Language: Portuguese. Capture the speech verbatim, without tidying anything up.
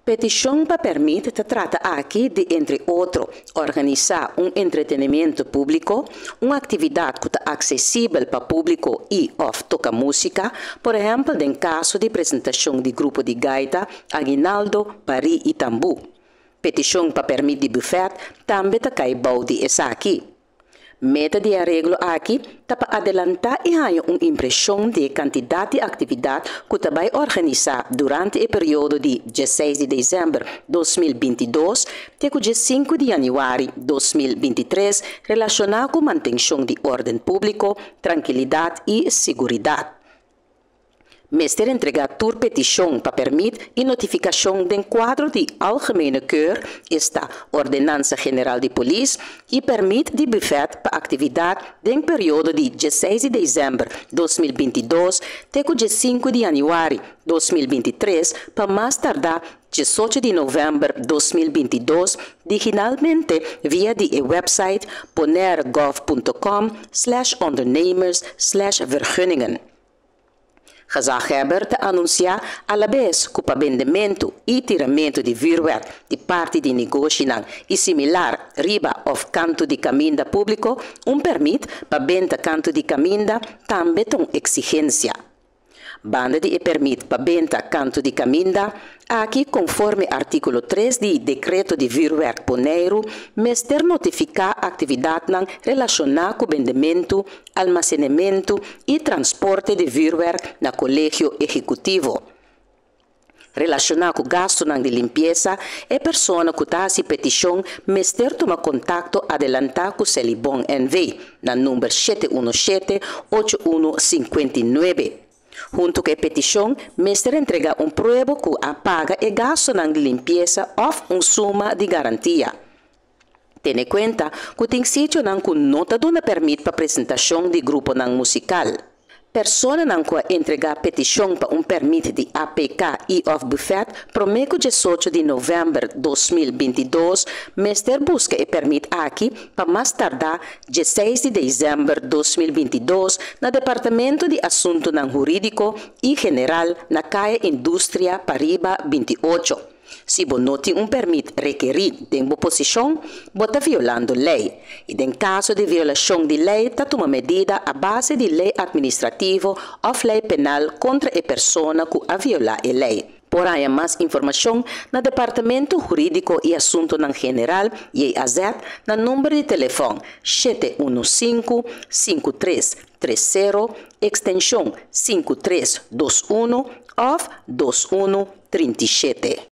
Petição para permite te trata aqui de, entre outros, organizar um entretenimento público, uma atividade que está acessível para o público e of toca música, por exemplo, em caso de apresentação de grupo de gaita, aguinaldo, pari e tambu. Petição para permite de buffet também está cai balde essa aqui. Meta de arreglo aqui está para adelantar e ganhar uma impressão de quantidade de atividade que vai organizar durante o período de dezesseis de dezembro de dois mil e vinte e dois até o dia cinco de janeiro de dois mil e vinte e três relacionado com manutenção de ordem público, tranquilidade e segurança. Meester entregar tour petição para permitir e notificação do quadro de algemene keur, esta Ordenança Geral de Polícia, e permite de buffet para atividade do período de dezesseis de dezembro de dois mil e vinte e dois até o dia cinco de janeiro de dois mil e vinte e três, para mais tardar dezoito de novembro de dois mil e vinte e dois, digitalmente via de website ponergov ponto com slash ondernemers slash vergunningen. Gezaghebber te anunciar alabes que o pabendamento e tiramento de vuurwerk de parte de negócio e similar riba of canto de caminda público um permite para venda canto de caminda também tem exigência. Banda de permite para venda canto de caminda aqui conforme artículo três de decreto de vuurwerk poneiro, mester notificar atividade relacionada com vendimento, almacenamento e transporte de vuurwerk na colégio executivo. Relacionado com gasto de limpeza, é pessoa que está se petição, mester toma contato adelantar com o Celibon N V, na número sete um sete, oito um cinco nove. Junto com a petição, mestre entrega um prueba que apaga e gasto na limpeza ou uma suma de garantia. Tenha em conta que tem sítio que nota não permite para apresentação de grupo musical. Pessoa que entrega petição para um permite de A P K e of buffet, promete dezoito de novembro de dois mil e vinte e dois, mestre busca e permite aqui para mais tardar dezesseis de dezembro de dois mil e vinte e dois no Departamento de Assunto Jurídico e General na Caia Indústria Pariba vinte e oito. Se você não tem um permite requerido de uma posição, você está violando a lei. E, em caso de violação de lei, está tomando medida à base de lei administrativa ou lei penal contra a pessoa que a violar a lei. Porém, mais informação no Departamento Jurídico e Assunto General e a Z no número de telefone sete um cinco, cinco três três zero, extensão cinco três dois um ou dois um três sete.